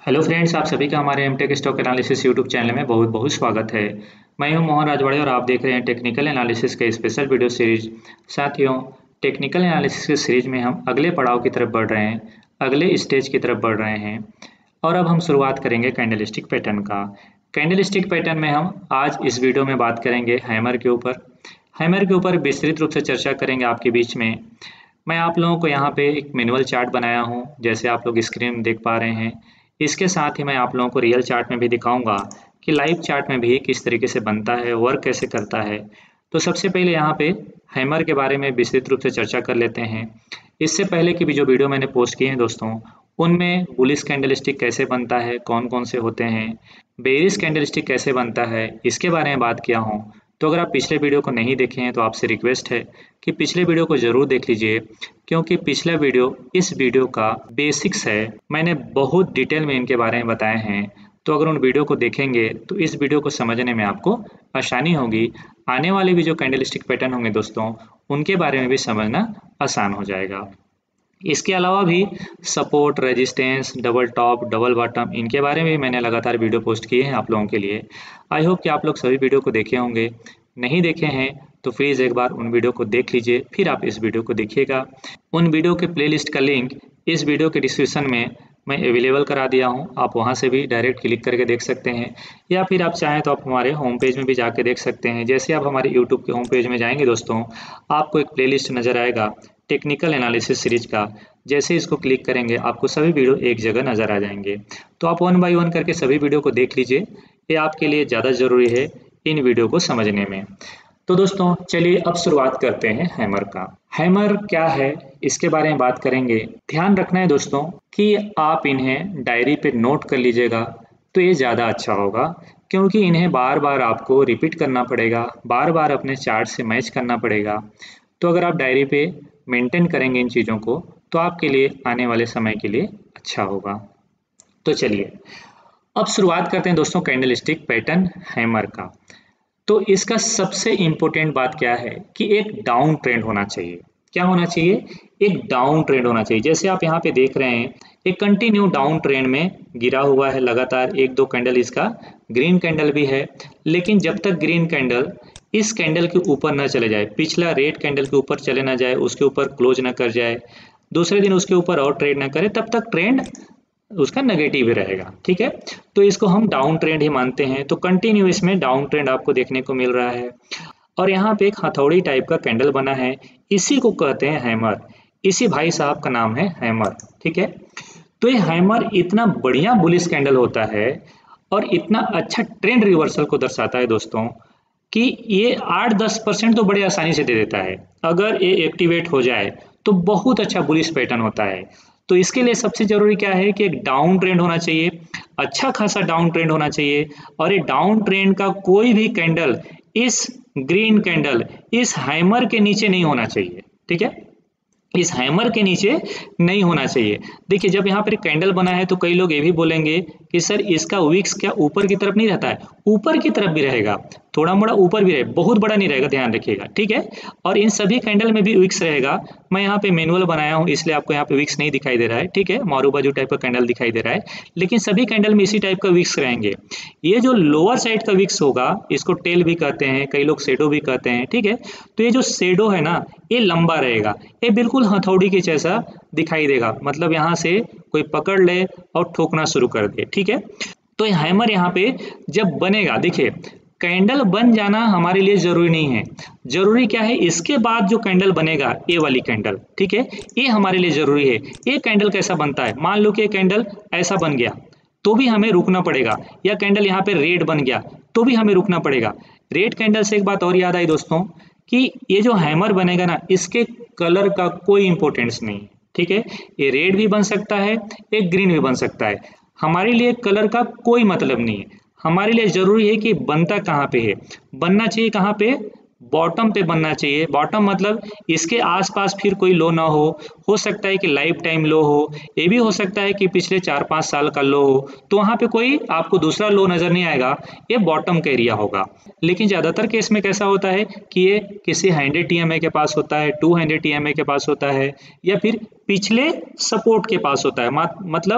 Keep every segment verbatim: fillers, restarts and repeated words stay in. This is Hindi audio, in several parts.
हेलो फ्रेंड्स, आप सभी का हमारे M Tech stock analysis YouTube channel में बहुत बहुत स्वागत है। मैं हूं मोहन राजवाड़े और आप देख रहे हैं टेक्निकल एनालिसिस के स्पेशल वीडियो सीरीज। साथियों, टेक्निकल एनालिसिस के सीरीज में हम अगले पड़ाव की तरफ बढ़ रहे हैं, अगले स्टेज की तरफ बढ़ रहे हैं और अब हम शुरुआत करेंगे कैंडलस्टिक पैटर्न का। कैंडलस्टिक पैटर्न में हम आज इस वीडियो में बात करेंगे हैमर के ऊपर। हैमर के ऊपर विस्तृत रूप से चर्चा करेंगे आपके बीच में। मैं आप लोगों को यहाँ पे एक मैनुअल चार्ट बनाया हूँ, जैसे आप लोग स्क्रीन में देख पा रहे हैं। इसके साथ ही मैं आप लोगों को रियल चार्ट में भी दिखाऊंगा कि लाइव चार्ट में भी किस तरीके से बनता है, वर्क कैसे करता है। तो सबसे पहले यहाँ पे हैमर के बारे में विस्तृत रूप से चर्चा कर लेते हैं। इससे पहले की भी जो वीडियो मैंने पोस्ट किए हैं दोस्तों, उनमें बुलिश कैंडलस्टिक कैसे बनता है, कौन कौन से होते हैं, बेरिश कैंडलस्टिक कैसे बनता है, इसके बारे में बात किया हूँ। तो अगर आप पिछले वीडियो को नहीं देखे हैं तो आपसे रिक्वेस्ट है कि पिछले वीडियो को ज़रूर देख लीजिए, क्योंकि पिछला वीडियो इस वीडियो का बेसिक्स है। मैंने बहुत डिटेल में इनके बारे में बताए हैं, तो अगर उन वीडियो को देखेंगे तो इस वीडियो को समझने में आपको आसानी होगी। आने वाले भी जो कैंडलस्टिक पैटर्न होंगे दोस्तों, उनके बारे में भी समझना आसान हो जाएगा। इसके अलावा भी support, resistance, double top, double bottom, इनके बारे में भी मैंने लगातार वीडियो पोस्ट किए हैं आप लोगों के लिए। आई होप कि आप लोग सभी वीडियो को देखे होंगे। नहीं देखे हैं तो प्लीज़ एक बार उन वीडियो को देख लीजिए, फिर आप इस वीडियो को देखिएगा। उन वीडियो के प्लेलिस्ट का लिंक इस वीडियो के डिस्क्रिप्शन में मैं अवेलेबल करा दिया हूं, आप वहां से भी डायरेक्ट क्लिक करके देख सकते हैं, या फिर आप चाहें तो आप हमारे होम पेज में भी जाके देख सकते हैं। जैसे आप हमारे यूट्यूब के होम पेज में जाएंगे दोस्तों, आपको एक प्लेलिस्ट नज़र आएगा टेक्निकल एनालिसिस सीरीज का। जैसे इसको क्लिक करेंगे आपको सभी वीडियो एक जगह नज़र आ जाएंगे। तो आप वन बाय वन करके सभी वीडियो को देख लीजिए, ये आपके लिए ज़्यादा ज़रूरी है इन वीडियो को समझने में। तो दोस्तों चलिए अब शुरुआत करते हैं हैमर का। हैमर क्या है इसके बारे में बात करेंगे। ध्यान रखना है दोस्तों कि आप इन्हें डायरी पे नोट कर लीजिएगा, तो ये ज़्यादा अच्छा होगा, क्योंकि इन्हें बार बार आपको रिपीट करना पड़ेगा, बार बार अपने चार्ट से मैच करना पड़ेगा। तो अगर आप डायरी पे मेंटेन करेंगे इन चीज़ों को तो आपके लिए आने वाले समय के लिए अच्छा होगा। तो चलिए अब शुरुआत करते हैं दोस्तों कैंडलस्टिक पैटर्न हैमर का। तो इसका सबसे इम्पोर्टेंट बात क्या है कि एक डाउन ट्रेंड होना चाहिए। क्या होना चाहिए? एक डाउन ट्रेंड होना चाहिए। जैसे आप यहाँ पे देख रहे हैं, एक कंटिन्यू डाउन ट्रेंड में गिरा हुआ है लगातार। एक दो कैंडल इसका ग्रीन कैंडल भी है, लेकिन जब तक ग्रीन कैंडल इस कैंडल के ऊपर न चले जाए, पिछला रेड कैंडल के ऊपर चले ना जाए, उसके ऊपर क्लोज ना कर जाए, दूसरे दिन उसके ऊपर और ट्रेड ना करे, तब तक ट्रेंड उसका नेगेटिव ही रहेगा। ठीक है, तो इसको हम डाउन ट्रेंड ही मानते हैं। तो कंटिन्यू इसमें डाउन ट्रेंड आपको देखने को मिल रहा है और यहाँ पे एक हथौड़ी टाइप का कैंडल बना है, इसी को कहते हैं हैमर। इसी भाई साहब का नाम है हैमर। ठीक है, तो ये हैमर इतना बढ़िया बुलिश कैंडल होता है और इतना अच्छा ट्रेंड रिवर्सल को दर्शाता है दोस्तों कि ये आठ दस परसेंट तो बड़े आसानी से दे देता है। अगर ये एक्टिवेट हो जाए तो बहुत अच्छा बुलिश पैटर्न होता है। तो इसके लिए सबसे जरूरी क्या है कि एक डाउन ट्रेंड होना चाहिए, अच्छा खासा डाउन ट्रेंड होना चाहिए, और ये डाउन ट्रेंड का कोई भी कैंडल इस ग्रीन कैंडल, इस हैमर के नीचे नहीं होना चाहिए। ठीक है, इस हैमर के नीचे नहीं होना चाहिए। देखिए जब यहाँ पर कैंडल बना है तो कई लोग ये भी बोलेंगे कि सर इसका विक्स क्या ऊपर की तरफ नहीं रहता है? ऊपर की तरफ भी रहेगा, थोड़ा मोड़ा ऊपर भी रहे, बहुत बड़ा नहीं रहेगा, ध्यान रखिएगा। ठीक है, और इन सभी कैंडल में भी विक्स रहेगा। मैं यहाँ पे मैनुअल बनाया हूँ इसलिए आपको यहाँ पे विक्स नहीं दिखाई दे रहा है। ठीक है, मारू बाजू टाइप का कैंडल दिखाई दे रहा है, लेकिन सभी कैंडल में इसी टाइप का विक्स रहेंगे। ये जो लोअर साइड का विक्स होगा इसको टेल भी कहते हैं, कई लोग शेडो भी कहते हैं। ठीक है, तो ये जो शेडो है ना, ये लंबा रहेगा, ये बिल्कुल हथौड़ी के जैसा दिखाई देगा, मतलब यहाँ से कोई पकड़ ले और ठोकना शुरू कर दे। ठीक है, तो हैमर यहाँ पे जब बनेगा, देखिए कैंडल बन जाना हमारे लिए जरूरी नहीं है, जरूरी क्या है इसके बाद जो कैंडल बनेगा, ये वाली कैंडल। ठीक है, ये हमारे लिए जरूरी है। ये कैंडल कैसा बनता है, मान लो कि कैंडल ऐसा बन गया तो भी हमें रुकना पड़ेगा, या कैंडल यहाँ पे रेड बन गया तो भी हमें रुकना पड़ेगा। रेड कैंडल से एक बात और याद आई दोस्तों कि ये जो हैमर बनेगा ना, इसके कलर का कोई इंपॉर्टेंस नहीं। ठीक है, ये रेड भी बन सकता है, एक ग्रीन भी बन सकता है, हमारे लिए कलर का कोई मतलब नहीं है। हमारे लिए जरूरी है कि बनता कहाँ पे है, बनना चाहिए कहाँ पे, बॉटम पे बनना चाहिए। बॉटम मतलब इसके आसपास फिर कोई लो ना हो हो सकता है कि लाइफ टाइम लो हो, ये भी हो सकता है कि पिछले चार पाँच साल का लो हो, तो वहाँ पे कोई आपको दूसरा लो नज़र नहीं आएगा, ये बॉटम का एरिया होगा। लेकिन ज़्यादातर केस में कैसा होता है कि ये किसी हंड्रेड टी एम ए के पास होता है, two hundred T M A के पास होता है, या फिर पिछले सपोर्ट के पास होता है, मतलब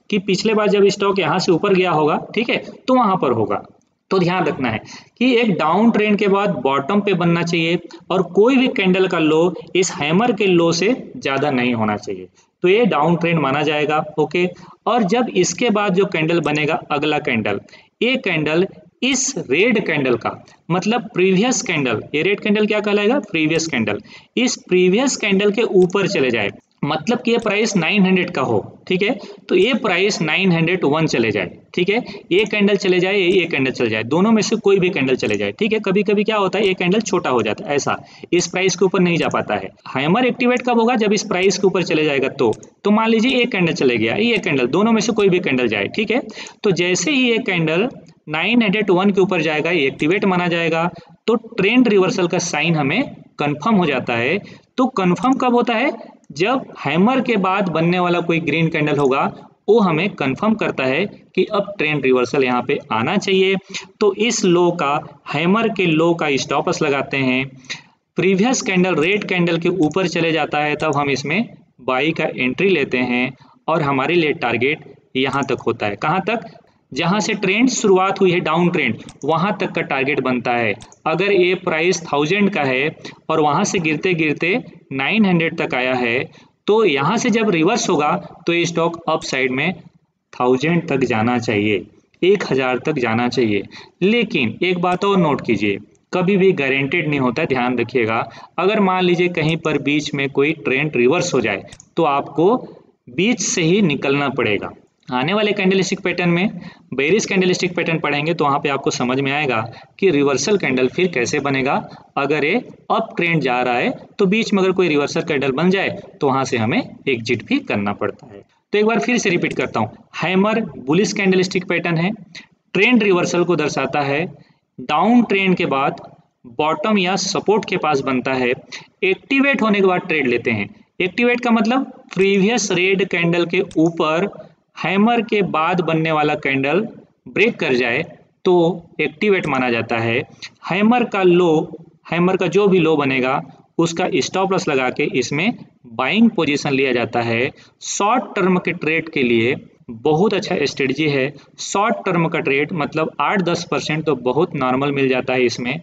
कि पिछले बार जब स्टॉक यहाँ से ऊपर गया होगा, ठीक है, तो वहां पर होगा। तो ध्यान रखना है कि एक डाउन ट्रेंड के बाद बॉटम पे बनना चाहिए और कोई भी कैंडल का लो इस हैमर के लो से ज्यादा नहीं होना चाहिए, तो ये डाउन ट्रेंड माना जाएगा। ओके, और जब इसके बाद जो कैंडल बनेगा अगला कैंडल, ये कैंडल इस रेड कैंडल का मतलब प्रीवियस कैंडल, ये रेड कैंडल क्या कहलाएगा, प्रीवियस कैंडल, इस प्रीवियस कैंडल के ऊपर चले जाए, मतलब कि ये प्राइस नौ सौ का हो, ठीक है, तो ये प्राइस नौ सौ एक चले जाए, ठीक है, ये कैंडल चले जाए, ये कैंडल चले जाए, दोनों में से कोई भी कैंडल चले जाए, ठीक है। कभी कभी क्या होता है, ये कैंडल छोटा हो जाता है, ऐसा इस प्राइस के ऊपर नहीं जा पाता है। हैमर एक्टिवेट कब होगा, जब इस प्राइस के ऊपर चले जाएगा, तो तो मान लीजिए एक कैंडल चले गया, ये कैंडल, दोनों में से कोई भी कैंडल जाए, ठीक है, तो जैसे ही ये कैंडल नौ सौ एक के ऊपर जाएगा, ये एक्टिवेट माना जाएगा, तो ट्रेंड रिवर्सल का साइन हमें कंफर्म हो जाता है। तो कंफर्म कब होता है, जब हैमर के बाद बनने वाला कोई ग्रीन कैंडल होगा, वो हमें कंफर्म करता है कि अब ट्रेंड रिवर्सल यहाँ पे आना चाहिए। तो इस लो का, हैमर के लो का स्टॉप लॉस लगाते हैं, प्रीवियस कैंडल रेड कैंडल के ऊपर चले जाता है, तब हम इसमें बाई का एंट्री लेते हैं और हमारे लिए टारगेट यहाँ तक होता है, कहाँ तक, जहां से ट्रेंड शुरुआत हुई है डाउन ट्रेंड, वहां तक का टारगेट बनता है। अगर ये प्राइस थाउजेंड का है और वहां से गिरते गिरते नाइन हंड्रेड तक आया है, तो यहां से जब रिवर्स होगा तो ये स्टॉक अप साइड में थाउजेंड तक जाना चाहिए, एक हजार तक जाना चाहिए। लेकिन एक बात और नोट कीजिए, कभी भी गारंटेड नहीं होता, ध्यान रखिएगा। अगर मान लीजिए कहीं पर बीच में कोई ट्रेंड रिवर्स हो जाए, तो आपको बीच से ही निकलना पड़ेगा। आने वाले कैंडलस्टिक पैटर्न में बेरिश कैंडलस्टिक पैटर्न पढ़ेंगे, तो वहां पे आपको समझ में आएगा कि रिवर्सल कैंडल फिर कैसे बनेगा। अगर ये अप ट्रेंड जा रहा है तो बीच में अगर कोई रिवर्सल कैंडल बन जाए तो वहां से हमें एग्जिट भी करना पड़ता है। तो एक बार फिर से रिपीट करता हूं, हैमर बुलिश कैंडलस्टिक पैटर्न है, ट्रेंड रिवर्सल को दर्शाता है, डाउन ट्रेंड के बाद बॉटम या सपोर्ट के पास बनता है, एक्टिवेट होने के बाद ट्रेड लेते हैं। एक्टिवेट का मतलब प्रीवियस रेड कैंडल के ऊपर हैमर के बाद बनने वाला कैंडल ब्रेक कर जाए तो एक्टिवेट माना जाता है। हैमर का लो, हैमर का जो भी लो बनेगा उसका स्टॉप लॉस लगा के इसमें बाइंग पोजीशन लिया जाता है। शॉर्ट टर्म के ट्रेड के लिए बहुत अच्छा स्ट्रेटजी है। शॉर्ट टर्म का ट्रेड मतलब आठ दस परसेंट तो बहुत नॉर्मल मिल जाता है इसमें।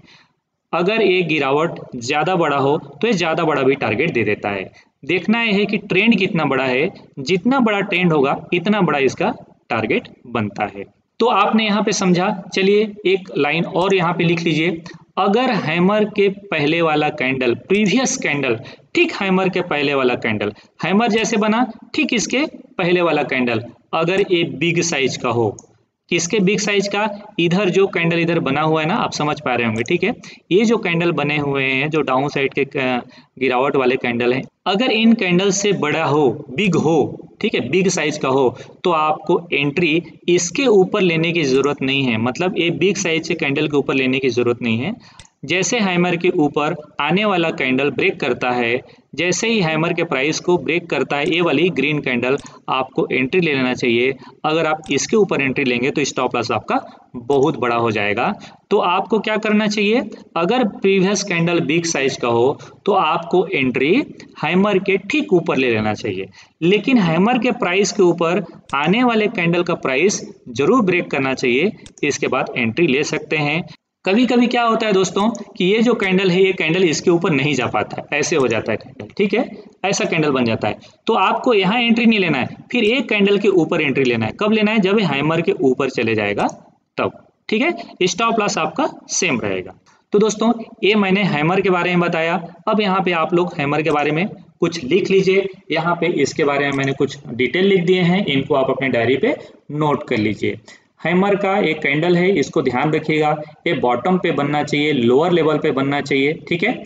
अगर ये गिरावट ज़्यादा बड़ा हो तो ये ज़्यादा बड़ा भी टारगेट दे देता है। देखना यह है कि ट्रेंड कितना बड़ा है, जितना बड़ा ट्रेंड होगा इतना बड़ा इसका टारगेट बनता है। तो आपने यहाँ पे समझा, चलिए एक लाइन और यहाँ पे लिख लीजिए। अगर हैमर के पहले वाला कैंडल, प्रीवियस कैंडल, ठीक हैमर के पहले वाला कैंडल, हैमर जैसे बना ठीक इसके पहले वाला कैंडल, अगर ये बिग साइज का हो, किसके बिग साइज का, इधर जो कैंडल इधर बना हुआ है ना, आप समझ पा रहे होंगे, ठीक है, ये जो कैंडल बने हुए हैं जो डाउन साइड के गिरावट वाले कैंडल हैं, अगर इन कैंडल से बड़ा हो, बिग हो, ठीक है, बिग साइज का हो, तो आपको एंट्री इसके ऊपर लेने की जरूरत नहीं है। मतलब ये बिग साइज से कैंडल के ऊपर लेने की जरूरत नहीं है। जैसे हैमर के ऊपर आने वाला कैंडल ब्रेक करता है, जैसे ही हैमर के प्राइस को ब्रेक करता है ये वाली ग्रीन कैंडल, आपको एंट्री ले लेना चाहिए। अगर आप इसके ऊपर एंट्री लेंगे तो स्टॉप लॉस आपका बहुत बड़ा हो जाएगा। तो आपको क्या करना चाहिए, अगर प्रीवियस कैंडल बिग साइज का हो तो आपको एंट्री हैमर के ठीक ऊपर ले लेना चाहिए। लेकिन हैमर के प्राइस के ऊपर आने वाले कैंडल का प्राइस जरूर ब्रेक करना चाहिए, इसके बाद एंट्री ले सकते हैं। कभी कभी क्या होता है दोस्तों कि ये जो कैंडल है, ये कैंडल इसके ऊपर नहीं जा पाता है, ऐसे हो जाता है कैंडल, ठीक है, ऐसा कैंडल बन जाता है। तो आपको यहाँ एंट्री नहीं लेना है, फिर एक कैंडल के ऊपर एंट्री लेना है। कब लेना है, जब हैमर के ऊपर चले जाएगा तब, ठीक है। स्टॉप लॉस आपका सेम रहेगा। तो दोस्तों ये मैंने हैमर के बारे में बताया। अब यहाँ पे आप लोग हैमर के बारे में कुछ लिख लीजिए। यहाँ पे इसके बारे में मैंने कुछ डिटेल लिख दिए हैं, इनको आप अपने डायरी पे नोट कर लीजिए। हैमर का एक कैंडल है, इसको ध्यान रखिएगा, ये बॉटम पे बनना चाहिए, लोअर लेवल पे बनना चाहिए, ठीक है।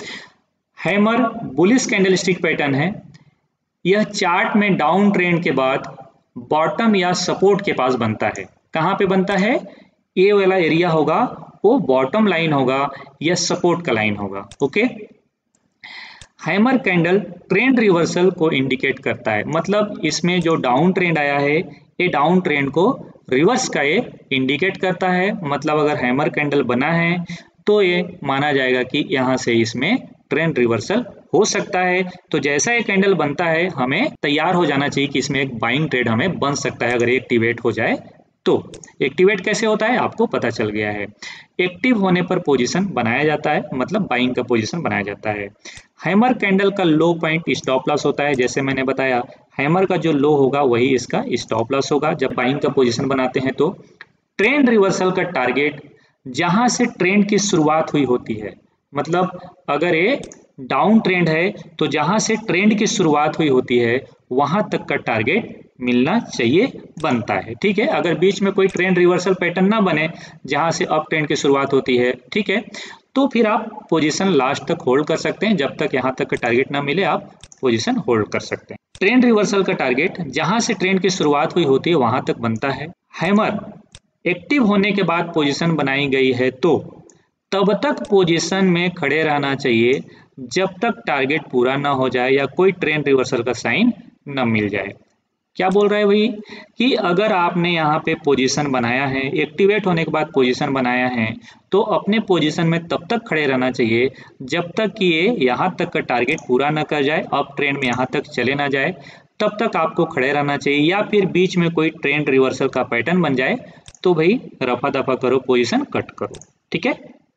हैमर बुलिश कैंडलस्टिक पैटर्न है। यह चार्ट में डाउन ट्रेंड के बाद बॉटम या सपोर्ट के पास बनता है। कहाँ पे बनता है, ये वाला एरिया होगा वो बॉटम लाइन होगा या सपोर्ट का लाइन होगा, okay. Hammer candle trend reversal को इंडिकेट करता है, मतलब इसमें जो डाउन ट्रेंड आया है ये डाउन ट्रेंड को रिवर्स का ये इंडिकेट करता है। मतलब अगर हैमर कैंडल बना है तो ये माना जाएगा कि यहाँ से इसमें ट्रेंड रिवर्सल हो सकता है। तो जैसा ये कैंडल बनता है हमें तैयार हो जाना चाहिए कि इसमें एक बाइंग ट्रेड हमें बन सकता है अगर ये एक्टिवेट हो जाए तो। एक्टिवेट कैसे होता है आपको पता चल गया है। एक्टिव होने पर पोजीशन बनाया जाता है, मतलब बाइंग का पोजीशन बनाया जाता है। हैमर कैंडल का लो पॉइंट स्टॉप लॉस होता है, जैसे मैंने बताया हैमर का जो लो होगा वही इसका स्टॉप लॉस होगा जब बाइंग का पोजीशन बनाते हैं। तो ट्रेंड रिवर्सल का टारगेट जहां से ट्रेंड की शुरुआत हुई होती है, मतलब अगर ये डाउन ट्रेंड है तो जहां से ट्रेंड की शुरुआत हुई होती है वहां तक का टारगेट मिलना चाहिए, बनता है। ठीक है, अगर बीच में कोई ट्रेंड रिवर्सल पैटर्न ना बने जहां से अप ट्रेंड की शुरुआत होती है, ठीक है, तो फिर आप पोजीशन लास्ट तक होल्ड कर सकते हैं। जब तक यहां तक का टारगेट ना मिले आप पोजीशन होल्ड कर सकते हैं। ट्रेंड रिवर्सल का टारगेट जहां से ट्रेंड की शुरुआत हुई होती है वहां तक बनता है। हैमर एक्टिव होने के बाद पोजीशन बनाई गई है तो तब तक पोजीशन में खड़े रहना चाहिए जब तक टारगेट पूरा ना हो जाए या कोई ट्रेंड रिवर्सल का साइन न मिल जाए। क्या बोल रहा है भाई कि अगर आपने यहाँ पे पोजीशन बनाया है, एक्टिवेट होने के बाद पोजीशन बनाया है तो अपने पोजीशन में तब तक खड़े रहना चाहिए जब तक कि ये यहाँ तक का टारगेट पूरा ना कर जाए, अप ट्रेंड में यहाँ तक चले ना जाए, तब तक आपको खड़े रहना चाहिए। या फिर बीच में कोई ट्रेंड रिवर्सल का पैटर्न बन जाए तो भाई रफा दफा करो, पोजीशन कट करो। ठीक है,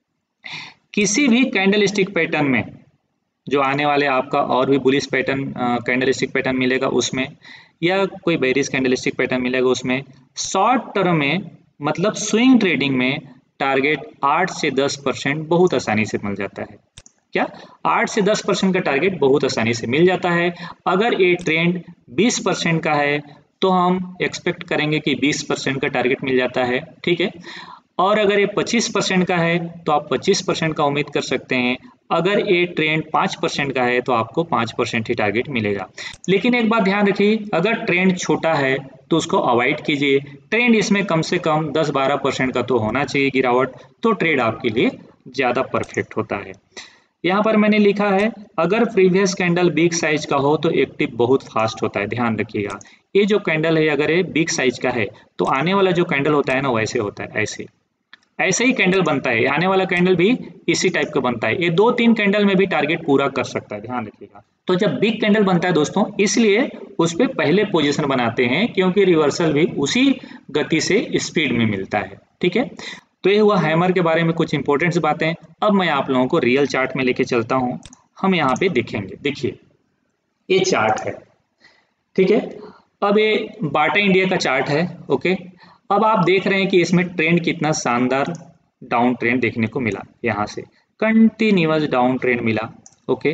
किसी भी कैंडल स्टिक पैटर्न में जो आने वाले आपका और भी bullish pattern candlestick pattern मिलेगा उसमें, या कोई बेरिश कैंडल स्टिक पैटर्न मिलेगा उसमें, शॉर्ट टर्म में मतलब स्विंग ट्रेडिंग में टारगेट आठ से दस परसेंट बहुत आसानी से मिल जाता है। क्या आठ से दस परसेंट का टारगेट बहुत आसानी से मिल जाता है। अगर ये ट्रेंड बीस परसेंट का है तो हम एक्सपेक्ट करेंगे कि बीस परसेंट का टारगेट मिल जाता है। ठीक है, और अगर ये पच्चीस परसेंट का है तो आप पच्चीस परसेंट का उम्मीद कर सकते हैं। अगर ये ट्रेंड पाँच परसेंट का है तो आपको पाँच परसेंट ही टारगेट मिलेगा। लेकिन एक बात ध्यान रखिए, अगर ट्रेंड छोटा है तो उसको अवॉइड कीजिए। ट्रेंड इसमें कम से कम दस बारह परसेंट का तो होना चाहिए गिरावट, तो ट्रेड आपके लिए ज़्यादा परफेक्ट होता है। यहाँ पर मैंने लिखा है अगर प्रीवियस कैंडल बिग साइज का हो तो एक्टिव बहुत फास्ट होता है। ध्यान रखिएगा, ये जो कैंडल है अगर ये बिग साइज का है तो आने वाला जो कैंडल होता है ना वैसे होता है, ऐसे ऐसे ही कैंडल बनता है। आने वाला कैंडल भी इसी टाइप का बनता है। ये दो तीन कैंडल में भी टारगेट पूरा कर सकता है, ध्यान रखिएगा। तो जब बिग कैंडल बनता है दोस्तों इसलिए उस पर पहले पोजीशन बनाते हैं क्योंकि रिवर्सल भी उसी गति से स्पीड में मिलता है। ठीक है, तो ये हुआ हैमर के बारे में कुछ इंपॉर्टेंट बातें। अब मैं आप लोगों को रियल चार्ट में लेके चलता हूँ, हम यहाँ पे देखेंगे। देखिए ये चार्ट है, ठीक है, अब ये बाटा इंडिया का चार्ट है। ओके, अब आप देख रहे हैं कि इसमें ट्रेंड कितना शानदार डाउन ट्रेंड देखने को मिला, यहाँ से कंटिन्यूअस डाउन ट्रेंड मिला। ओके,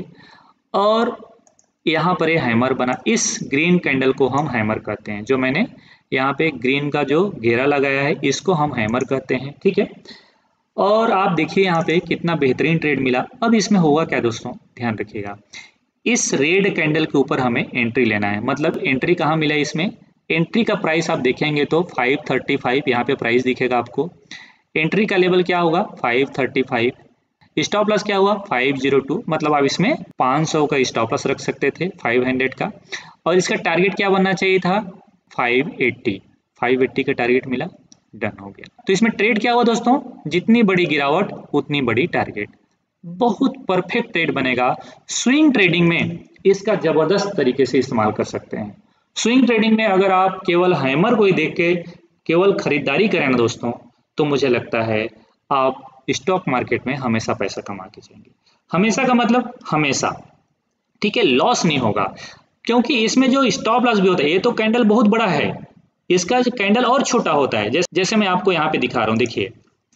और यहाँ पर ये हैमर बना। इस ग्रीन कैंडल को हम हैमर कहते हैं, जो मैंने यहाँ पे ग्रीन का जो घेरा लगाया है इसको हम हैमर कहते हैं। ठीक है, और आप देखिए यहाँ पे कितना बेहतरीन ट्रेड मिला। अब इसमें हुआ क्या दोस्तों, ध्यान रखिएगा, इस रेड कैंडल के ऊपर हमें एंट्री लेना है। मतलब एंट्री कहाँ मिला, इसमें एंट्री का प्राइस आप देखेंगे तो फाइव थर्टी फाइव यहाँ पे प्राइस दिखेगा आपको। एंट्री का लेवल क्या होगा, five thirty five. Stop loss क्या हुआ, फाइव ज़ीरो टू। मतलब आप इसमें पाँच सौ का स्टॉप लॉस रख सकते थे, फाइव हंड्रेड का। और इसका टारगेट क्या बनना चाहिए था, फाइव एट्टी। फाइव एट्टी का टारगेट मिला, डन हो गया। तो इसमें ट्रेड क्या हुआ दोस्तों, जितनी बड़ी गिरावट उतनी बड़ी टारगेट। बहुत परफेक्ट ट्रेड बनेगा। स्विंग ट्रेडिंग में इसका जबरदस्त तरीके से इस्तेमाल कर सकते हैं। स्विंग ट्रेडिंग में अगर आप केवल हैमर को ही देख के केवल खरीदारी करें ना दोस्तों, तो मुझे लगता है आप स्टॉक मार्केट में हमेशा पैसा कमा के जाएंगे। हमेशा का मतलब हमेशा, ठीक है, लॉस नहीं होगा। क्योंकि इसमें जो स्टॉप लॉस भी होता है, ये तो कैंडल बहुत बड़ा है, इसका कैंडल और छोटा होता है। जैसे जैसे मैं आपको यहाँ पे दिखा रहा हूँ, देखिए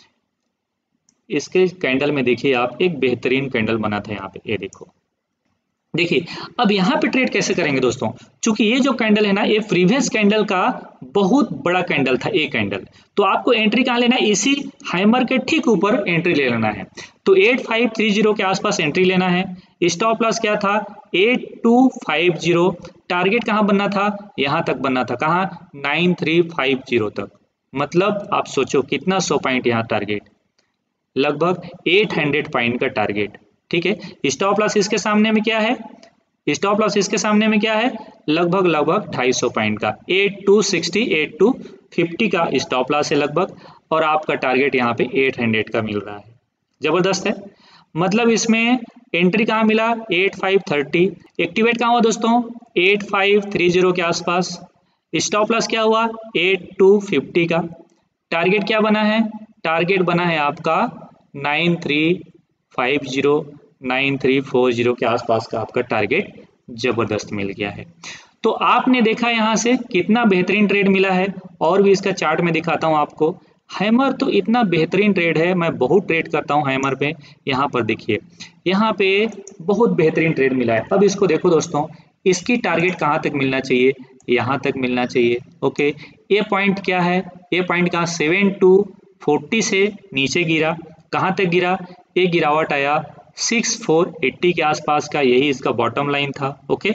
इसके कैंडल में देखिए आप, एक बेहतरीन कैंडल बना था यहाँ पे, ये देखो। देखिए अब यहाँ पे ट्रेड कैसे करेंगे दोस्तों, क्योंकि ये जो कैंडल है ना ये प्रीवियस कैंडल का बहुत बड़ा कैंडल था, एक कैंडल। तो आपको एंट्री कहाँ लेना है, इसी हैमर के ठीक ऊपर एंट्री ले लेना है। तो एट फाइव थ्री जीरो के आसपास एंट्री लेना है। स्टॉप लॉस क्या था, eight two five zero. Target कहाँ बनना था, यहाँ तक बनना था, कहाँ, नाइन थ्री फाइव जीरो तक। मतलब आप सोचो कितना सौ पॉइंट यहाँ टारगेट, लगभग आठ सौ पॉइंट का टारगेट। ठीक है, स्टॉप लॉस इसके सामने में क्या है, स्टॉप लॉस इसके सामने में क्या है, लगभग लगभग ढाई सौ पॉइंट का, eight two sixty eight two fifty का स्टॉप लॉस है लगभग। और आपका टारगेट यहाँ पे आठ सौ का मिल रहा है, जबरदस्त है। मतलब इसमें एंट्री कहाँ मिला एट फाइव थर्टी, एक्टिवेट कहाँ हुआ दोस्तों एट फाइव थ्री जीरो के आसपास, स्टॉप लॉस क्या हुआ एट टू फिफ्टी का, टारगेट क्या बना है, टारगेट बना है आपका nine three five zero nine three four zero के आसपास का आपका टारगेट जबरदस्त मिल गया है। तो आपने देखा यहाँ से कितना बेहतरीन ट्रेड मिला है, और भी इसका चार्ट में दिखाता हूँ आपको। हैमर तो इतना बेहतरीन ट्रेड है, मैं बहुत ट्रेड करता हूँ हैमर पे। यहाँ पर देखिए यहाँ पे बहुत बेहतरीन ट्रेड मिला है। अब इसको देखो दोस्तों, इसकी टारगेट कहाँ तक मिलना चाहिए, यहाँ तक मिलना चाहिए। ओके, ये पॉइंट क्या है, ये पॉइंट कहाँ सेवन टू फोर्टी से नीचे गिरा, कहाँ तक गिरा, ये गिरावट आया सिक्स फोर एट्टी के आसपास का, यही इसका बॉटम लाइन था। ओके,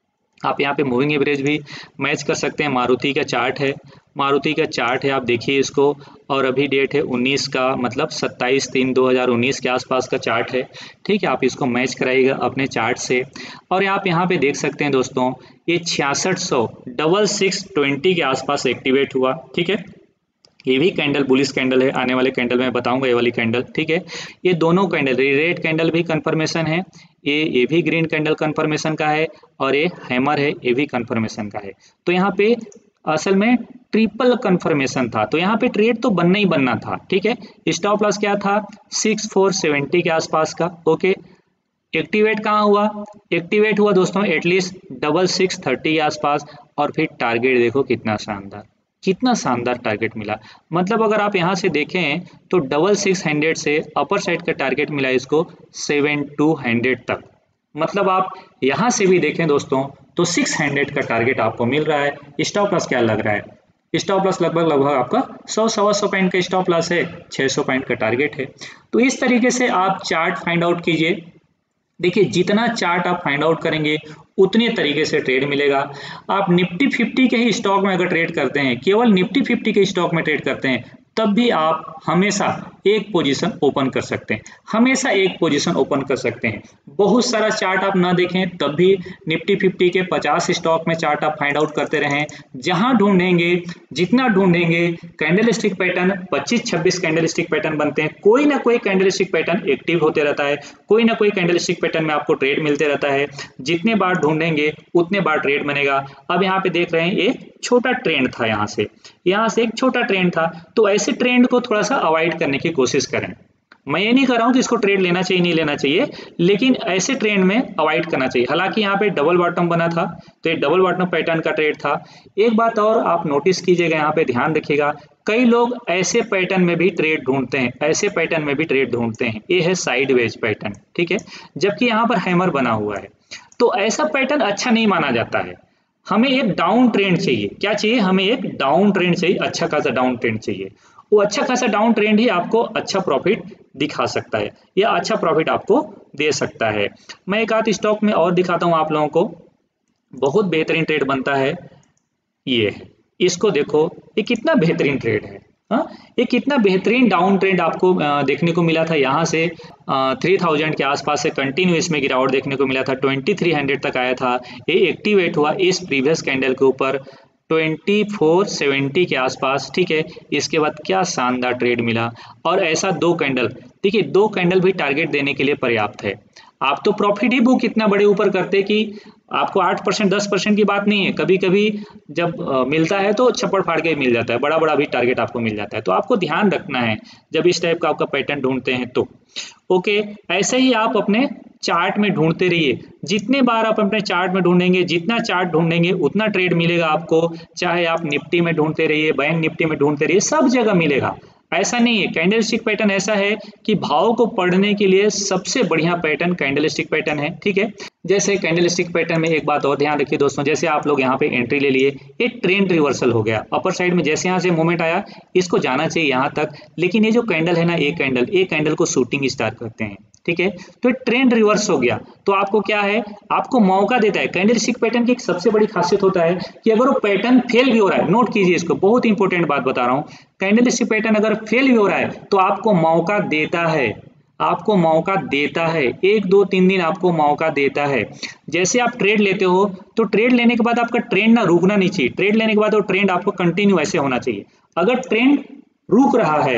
आप यहाँ पे मूविंग एवरेज भी मैच कर सकते हैं, मारुति का चार्ट है, मारुति का चार्ट है, आप देखिए इसको, और अभी डेट है उन्नीस का, मतलब सत्ताईस तीन दो हज़ार उन्नीस के आसपास का चार्ट है। ठीक है, आप इसको मैच कराइएगा अपने चार्ट से। और आप यहाँ पे देख सकते हैं दोस्तों, ये छियासठ सौ डबल सिक्स ट्वेंटी के आसपास एक्टिवेट हुआ। ठीक है, ये भी कैंडल बुलिश कैंडल है, आने वाले कैंडल में बताऊंगा ये वाली कैंडल। ठीक है, ये दोनों कैंडल, रेड कैंडल भी कंफर्मेशन है, ये ये भी ग्रीन कैंडल कंफर्मेशन का है, और ये हैमर है, ये भी कंफर्मेशन का है। तो यहाँ पे असल में ट्रिपल कंफर्मेशन था, तो यहाँ पे ट्रेड तो बनना ही बनना था। ठीक है, स्टॉप लॉस क्या था सिक्स फोर सेवेंटी के आसपास का। ओके, एक्टिवेट कहाँ हुआ, एक्टिवेट हुआ दोस्तों एटलीस्ट डबल सिक्स थर्टी के आसपास, और फिर टारगेट देखो कितना शानदार, कितना शानदार टारगेट मिला। मतलब अगर आप यहाँ से देखें तो डबल सिक्स हंड्रेड से अपर साइड का टारगेट मिला इसको सेवन टू हंड्रेड तक। मतलब आप यहाँ से भी देखें दोस्तों तो सिक्स हंड्रेड का टारगेट आपको मिल रहा है। स्टॉप लॉस क्या लग रहा है, स्टॉप लॉस लगभग लगभग आपका सौ सवा सौ पॉइंट का स्टॉप लॉस है, छह सौ पॉइंट का टारगेट है। तो इस तरीके से आप चार्ट फाइंड आउट कीजिए। देखिए जितना चार्ट आप फाइंड आउट करेंगे उतने तरीके से ट्रेड मिलेगा। आप निफ्टी फिफ्टी के ही स्टॉक में अगर ट्रेड करते हैं, केवल निफ्टी फिफ्टी के स्टॉक में ट्रेड करते हैं, तब भी आप हमेशा एक पोजीशन ओपन कर सकते हैं, हमेशा एक पोजीशन ओपन कर सकते हैं। बहुत सारा चार्ट आप ना देखें तब भी निफ्टी फिफ्टी के पचास स्टॉक में चार्ट आप फाइंड आउट करते रहें। जहां ढूंढेंगे, जितना ढूंढेंगे, कैंडल स्टिक पैटर्न पच्चीस छब्बीस कैंडल स्टिक पैटर्न बनते हैं, कोई ना कोई कैंडल स्टिक पैटर्न एक्टिव होते रहता है, कोई ना कोई कैंडल स्टिक पैटर्न में आपको ट्रेड मिलते रहता है। जितने बार ढूंढेंगे उतने बार ट्रेड बनेगा। अब यहाँ पे देख रहे हैं ये छोटा ट्रेंड था, यहाँ से यहाँ से एक छोटा ट्रेंड था, तो ऐसे ट्रेंड को थोड़ा सा अवॉइड करने की कोशिश करें। मैं ये नहीं कर रहा हूं कि इसको ट्रेड लेना चाहिए नहीं लेना चाहिए, लेकिन ऐसे ट्रेंड में अवॉइड करना चाहिए। हालांकि यहाँ पे डबल बॉटम बना था, तो ये डबल बॉटम पैटर्न का ट्रेड था। एक बात और आप नोटिस कीजिएगा, यहाँ पे ध्यान रखिएगा, कई लोग ऐसे पैटर्न में भी ट्रेड ढूंढते हैं, ऐसे पैटर्न में भी ट्रेड ढूंढते हैं। ये है साइडवेज पैटर्न, ठीक है, जबकि यहाँ पर हैमर बना हुआ है। तो ऐसा पैटर्न अच्छा नहीं माना जाता है। हमें एक डाउन ट्रेंड चाहिए। क्या चाहिए, हमें एक डाउन ट्रेंड चाहिए, अच्छा खासा डाउन ट्रेंड चाहिए। वो अच्छा खासा डाउन ट्रेंड ही आपको अच्छा प्रॉफिट दिखा सकता है, या अच्छा प्रॉफिट आपको दे सकता है। मैं एक आध स्टॉक में और दिखाता हूं आप लोगों को, बहुत बेहतरीन ट्रेड बनता है। ये इसको देखो, ये कितना बेहतरीन ट्रेड है। हाँ, ये कितना बेहतरीन डाउन ट्रेंड आपको देखने को मिला था। यहाँ से थ्री थाउजेंड के आसपास से कंटिन्यू इसमें गिरावट देखने को मिला था, ट्वेंटी थ्री हंड्रेड तक आया था। ये एक्टिवेट हुआ इस प्रीवियस कैंडल के ऊपर ट्वेंटी फोर सेवेंटी के आसपास, ठीक है। इसके बाद क्या शानदार ट्रेड मिला, और ऐसा दो कैंडल, देखिए दो कैंडल भी टारगेट देने के लिए पर्याप्त है। आप तो प्रॉफिट ही बुक इतना बड़े ऊपर करते कि आपको आठ परसेंट दस परसेंट की बात नहीं है, कभी कभी जब आ, मिलता है तो छप्पड़ फाड़ के मिल जाता है, बड़ा बड़ा भी टारगेट आपको मिल जाता है। तो आपको ध्यान रखना है जब इस टाइप का आपका पैटर्न ढूंढते हैं तो। ओके, ऐसे ही आप अपने चार्ट में ढूंढते रहिए। जितने बार आप अपने चार्ट में ढूंढेंगे, जितना चार्ट ढूंढेंगे उतना ट्रेड मिलेगा आपको। चाहे आप निफ्टी में ढूंढते रहिए, बैंक निफ्टी में ढूंढते रहिए, सब जगह मिलेगा। ऐसा नहीं है, कैंडल स्टिक पैटर्न ऐसा है कि भाव को पढ़ने के लिए सबसे बढ़िया पैटर्न कैंडल स्टिक पैटर्न है, ठीक है। जैसे कैंडल स्टिक पैटर्न में एक बात और ध्यान रखिए दोस्तों, जैसे आप लोग यहाँ पे एंट्री ले लिए, एक ट्रेंड रिवर्सल हो गया अपर साइड में, जैसे यहाँ से मूवमेंट आया इसको जाना चाहिए यहाँ तक, लेकिन ये जो कैंडल है ना, एक कैंडल एक कैंडल को शूटिंग स्टार करते हैं, ठीक है। तो ट्रेंड रिवर्स हो गया, तो आपको क्या है, आपको मौका देता है। कैंडल स्टिक पैटर्न की एक सबसे बड़ी खासियत होता है कि अगर वो पैटर्न फेल भी हो रहा है, नोट कीजिए इसको, बहुत इंपॉर्टेंट बात बता रहा हूँ, कैंडल स्टिक पैटर्न अगर फेल भी हो रहा है तो आपको मौका देता है, आपको मौका देता है, एक दो तीन दिन आपको मौका देता है। जैसे आप ट्रेड लेते हो तो ट्रेड लेने के बाद आपका ट्रेंड ना रुकना नहीं चाहिए, ट्रेड लेने के बाद वो ट्रेंड आपको कंटिन्यू ऐसे होना चाहिए। अगर ट्रेंड रुक रहा है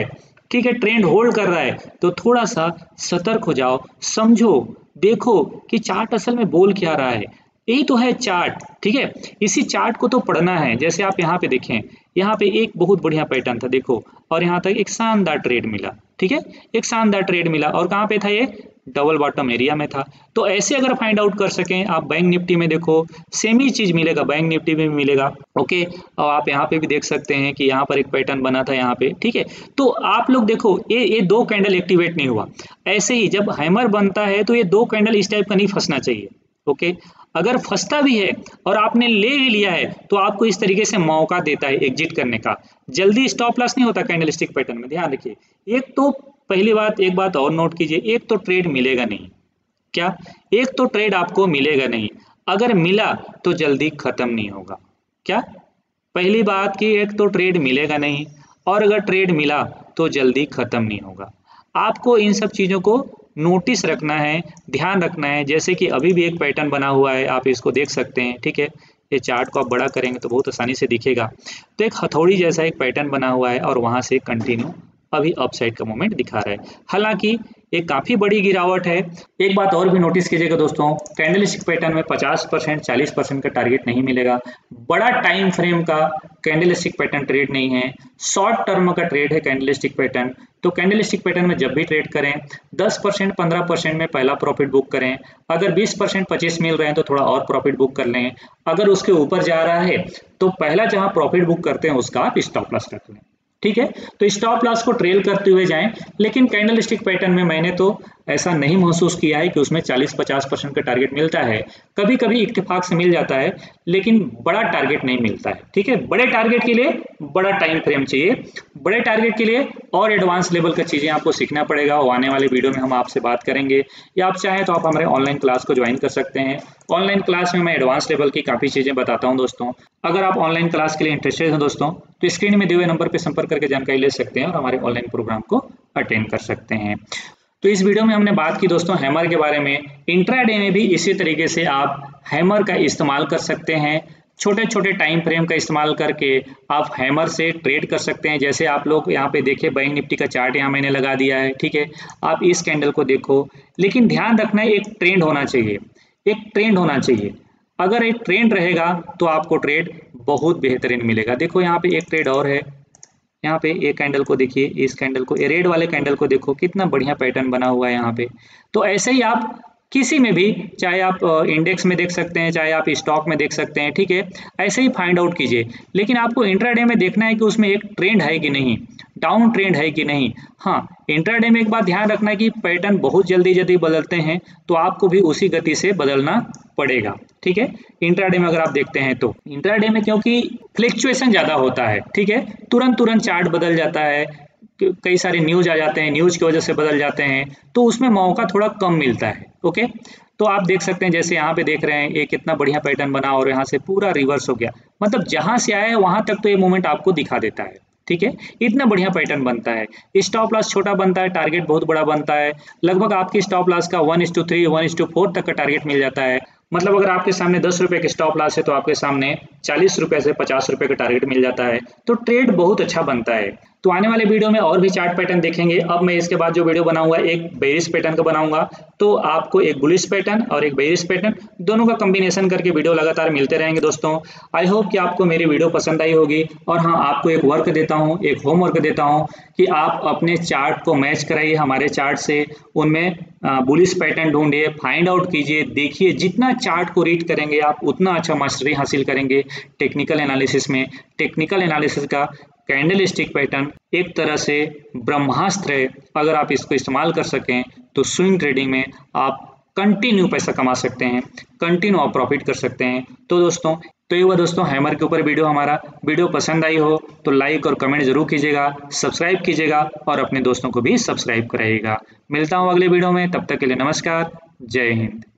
ठीक है, ट्रेंड होल्ड कर रहा है तो थोड़ा सा सतर्क हो जाओ, समझो, देखो कि चार्ट असल में बोल क्या रहा है। यही तो है चार्ट, ठीक है। इसी चार्ट को तो पढ़ना है। जैसे आप यहाँ पे देखें, यहाँ पे एक बहुत बढ़िया पैटर्न था देखो, और यहाँ तक एक शानदार ट्रेड मिला, ठीक है, एक शानदार ट्रेड मिला, और कहाँ पे था ये, डबल बॉटम एरिया में था। तो ऐसे अगर फाइंड आउट कर सकें आप, बैंक निफ्टी में देखो सेम ही चीज मिलेगा, बैंक निफ्टी में भी मिलेगा, ओके। और आप यहाँ पे भी देख सकते हैं कि यहाँ पर एक पैटर्न बना था यहाँ पे, ठीक है। तो आप लोग देखो ये ये दो कैंडल एक्टिवेट नहीं हुआ। ऐसे ही जब हैमर बनता है तो ये दो कैंडल इस टाइप का नहीं फंसना चाहिए, ओके। अगर फंसता भी है और आपने ले भी लिया है तो आपको इस तरीके से मौका देता है एग्जिट करने का। जल्दी स्टॉप लॉस नहीं होता कैंडलस्टिक पैटर्न में, ध्यान रखिए। एक तो पहली बात, एक बात और नोट कीजिए, एक तो ट्रेड मिलेगा नहीं, क्या, एक तो ट्रेड आपको मिलेगा नहीं। अगर मिला तो जल्दी खत्म नहीं होगा, क्या, पहली बात कि एक तो ट्रेड मिलेगा नहीं, और अगर ट्रेड मिला तो जल्दी खत्म नहीं होगा। आपको इन सब चीजों को नोटिस रखना है, ध्यान रखना है। जैसे कि अभी भी एक पैटर्न बना हुआ है, आप इसको देख सकते हैं, ठीक है। ये चार्ट को आप बड़ा करेंगे तो बहुत आसानी से दिखेगा। तो एक हथौड़ी जैसा एक पैटर्न बना हुआ है और वहां से कंटिन्यू अभी अपसाइड का मूवमेंट दिखा रहा है। हालांकि ये काफी बड़ी गिरावट है। एक बात और भी नोटिस कीजिएगा दोस्तों, कैंडलस्टिक पैटर्न में पचास परसेंट चालीस परसेंट का टारगेट नहीं मिलेगा। बड़ा टाइम फ्रेम का कैंडलस्टिक पैटर्न ट्रेड नहीं है, शॉर्ट टर्म का ट्रेड है कैंडलस्टिक पैटर्न। तो कैंडलस्टिक पैटर्न में जब भी ट्रेड करें दस परसेंट पंद्रह परसेंट में पहला प्रॉफिट बुक करें। अगर बीस परसेंट पच्चीस मिल रहे हैं तो थोड़ा और प्रॉफिट बुक कर लें। अगर उसके ऊपर जा रहा है तो पहला जहां प्रॉफिट बुक करते हैं उसका आप स्टॉप लॉस रख लें, ठीक है। तो स्टॉप लॉस को ट्रेल करते हुए जाएं। लेकिन कैंडलस्टिक पैटर्न में मैंने तो ऐसा नहीं महसूस किया है कि उसमें चालीस पचास परसेंट का टारगेट मिलता है। कभी कभी इत्तेफाक से मिल जाता है लेकिन बड़ा टारगेट नहीं मिलता है, ठीक है। बड़े टारगेट के लिए बड़ा टाइम फ्रेम चाहिए, बड़े टारगेट के लिए और एडवांस लेवल का चीजें आपको सीखना पड़ेगा। वो आने वाले वीडियो में हम आपसे बात करेंगे, या आप चाहें तो आप हमारे ऑनलाइन क्लास को ज्वाइन कर सकते हैं। ऑनलाइन क्लास में मैं एडवांस लेवल की काफी चीजें बताता हूं दोस्तों। अगर आप ऑनलाइन क्लास के लिए इंटरेस्टेड हैं दोस्तों तो स्क्रीन में दिए हुए नंबर पर संपर्क करके जानकारी ले सकते हैं और हमारे ऑनलाइन प्रोग्राम को अटेंड कर सकते हैं। तो इस वीडियो में हमने बात की दोस्तों हैमर के बारे में। इंट्राडे में भी इसी तरीके से आप हैमर का इस्तेमाल कर सकते हैं। छोटे छोटे टाइम फ्रेम का इस्तेमाल करके आप हैमर से ट्रेड कर सकते हैं। जैसे आप लोग यहाँ पे देखिए, बैंक निफ्टी का चार्ट यहाँ मैंने लगा दिया है, ठीक है। आप इस कैंडल को देखो, लेकिन ध्यान रखना है एक ट्रेंड होना चाहिए, एक ट्रेंड होना चाहिए। अगर एक ट्रेंड रहेगा तो आपको ट्रेड बहुत बेहतरीन मिलेगा। देखो यहाँ पे एक ट्रेड और है, यहाँ पे एक कैंडल को देखिए, इस कैंडल को, रेड वाले कैंडल को देखो, कितना बढ़िया पैटर्न बना हुआ है यहाँ पे। तो ऐसे ही आप किसी में भी, चाहे आप इंडेक्स में देख सकते हैं, चाहे आप स्टॉक में देख सकते हैं, ठीक है। ऐसे ही फाइंड आउट कीजिए। लेकिन आपको इंट्राडे में देखना है कि उसमें एक ट्रेंड है कि नहीं, डाउन ट्रेंड है कि नहीं। हाँ, इंट्राडे में एक बात ध्यान रखना है कि पैटर्न बहुत जल्दी जल्दी बदलते हैं, तो आपको भी उसी गति से बदलना पड़ेगा, ठीक है। इंट्राडे में अगर आप देखते हैं तो इंट्राडे में क्योंकि फ्लक्चुएशन ज्यादा होता है, ठीक है, तुरंत तुरंत चार्ट बदल जाता है, कई सारे न्यूज आ जाते हैं, न्यूज की वजह से बदल जाते हैं, तो उसमें मौका थोड़ा कम मिलता है, ओके। तो आप देख सकते हैं, जैसे यहाँ पे देख रहे हैं, ये कितना बढ़िया पैटर्न बना और यहाँ से पूरा रिवर्स हो गया। मतलब जहां से आया है वहां तक तो ये मूवमेंट आपको दिखा देता है, ठीक है। इतना बढ़िया पैटर्न बनता है। स्टॉप लॉस छोटा बनता है, टारगेट बहुत बड़ा बनता है। लगभग आपकी स्टॉप लॉस का one is to three one is to four तक का टारगेट मिल जाता है। मतलब अगर आपके सामने दस रुपए के स्टॉप लॉस है तो आपके सामने चालीस रुपए से पचास रुपए का टारगेट मिल जाता है। तो ट्रेड बहुत अच्छा बनता है। तो आने वाले वीडियो में और भी चार्ट पैटर्न देखेंगे। अब मैं इसके बाद जो वीडियो बनाऊंगा एक बेरिश पैटर्न का बनाऊंगा, तो आपको एक बुलिश पैटर्न और एक बेरिश पैटर्न दोनों का कॉम्बिनेशन करके वीडियो लगातार मिलते रहेंगे दोस्तों। आई होप कि आपको मेरी वीडियो पसंद आई होगी। और हाँ, आपको एक वर्क देता हूँ, एक होमवर्क देता हूँ कि आप अपने चार्ट को मैच कराइए हमारे चार्ट से, उनमें बुलिश पैटर्न ढूंढिए, फाइंड आउट कीजिए, देखिए। जितना चार्ट को रीड करेंगे आप उतना अच्छा मास्टरी हासिल करेंगे टेक्निकल एनालिसिस में। टेक्निकल एनालिसिस का कैंडलस्टिक पैटर्न एक तरह से ब्रह्मास्त्र है। अगर आप इसको इस्तेमाल कर सकें तो स्विंग ट्रेडिंग में आप कंटिन्यू पैसा कमा सकते हैं, कंटिन्यू आप प्रॉफिट कर सकते हैं। तो दोस्तों, तो ये हुआ दोस्तों हैमर के ऊपर वीडियो हमारा। वीडियो पसंद आई हो तो लाइक और कमेंट जरूर कीजिएगा, सब्सक्राइब कीजिएगा और अपने दोस्तों को भी सब्सक्राइब कराइएगा। मिलता हूँ अगले वीडियो में, तब तक के लिए नमस्कार, जय हिंद।